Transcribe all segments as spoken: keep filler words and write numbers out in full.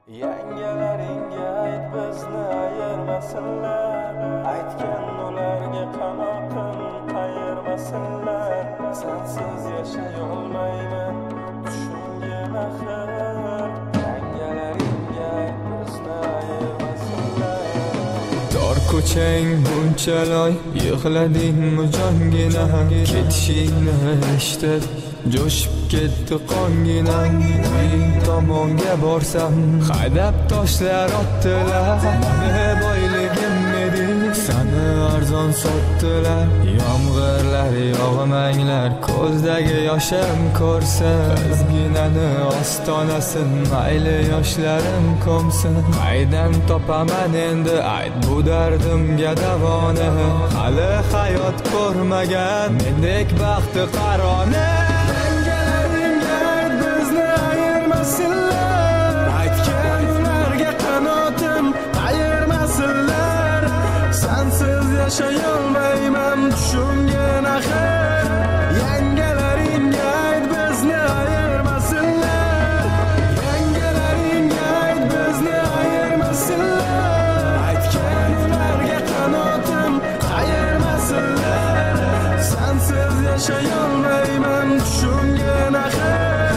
Yangalaringga ayt bizni ayirmasinlar, aytgan ularga qanotim qayirmasinlar. Sensiz yashay olmayman, tushungin axir. Yangalaringga ayt bizni ayirmasinlar. Tor ko'chang bunchaloq yig'ladingmi jongina, ketishingni eshitib jo'shib ketdi qonginam. Uy tomonga borsam haydab toshlar otdilar. Ne boyligim edi, seni arzon sotdilar. Yomg'irlar yog'manglar, ko'zdagi yoshim ko'rsin. Qizginani ostonasin, mayli yoshlarim ko'msin. Qaydan topaman endi ayt bu dardimga davoni. Hali hayot ko'rmagan mendek baxti qaroni. Aytgan ularga qanotim qayirmasinlar. Sensiz yashay olmayman, tushungin axir. Yangalaringga ayt bizni ayirmasinlar. Yangalaringga ayt bizni ayirmasinlar. Aytgan ularga qanotim qayirmasinlar. Sensiz yashay olmayman, tushungin axir.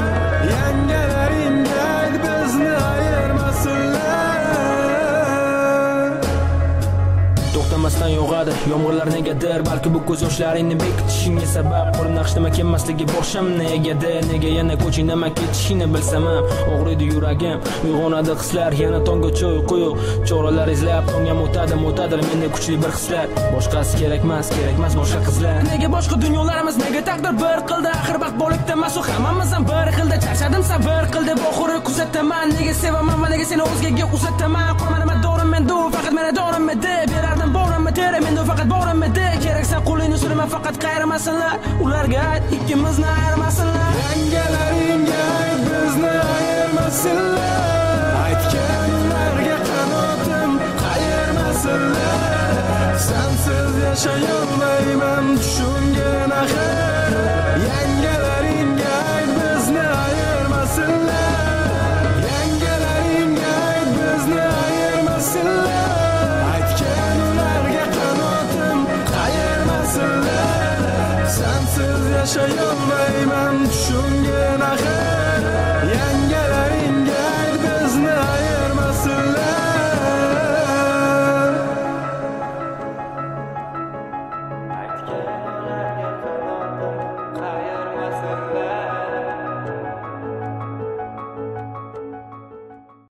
To'xtamasdan yog'adi yomg'irlar negadir, balki bu ko'z yoshlaringni bekitishingga sabab. Qo'lim naqshdama kelmasligi boshim negadir, nega yana ko'chingdaman ketishingni bilsam ham og'riydi yuragim. Uyg'onadi hislar, yana tonggacha uyqu yo'q. Choralar izlab tonga o'tadi, o'tadir menda kuchli bir hislar. Boshqasi kerakmas, kerakmas boshqa qizlar. Nega boshqa dunyolarimiz, nega taqdir bir qildi? Axir baxt bolikda emas, u hammamiz ham bir xilda. Charchadim sabr qildi, oxiri kuzataman. Nega sevaman va nega seni o'zgaga uzataman? Qolmanaman dorim menda, faqat meni dorim edi. Berardim borimni tere, menda faqat borim edi. Keraksan qo'lingni surma, faqat qayirmasinlar. Ularga ayt, ikkimizni ayirmasinlar. Yangalaringga ayt bizni ayirmasinlar. Aytgan ularga qanotim qayirmasinlar. Sensiz yashay olmayman, tushungin axir. Yangalaringga ayt bizni ayirmasinlar. Yangalaringga ayt bizni ayirmasinlar. Aytgan ularga qanotim qayirmasinlar. Sensiz yashay olmayman, tushungin axir. Yangalaringga ayt bizni ayirmasinlar. Aytgan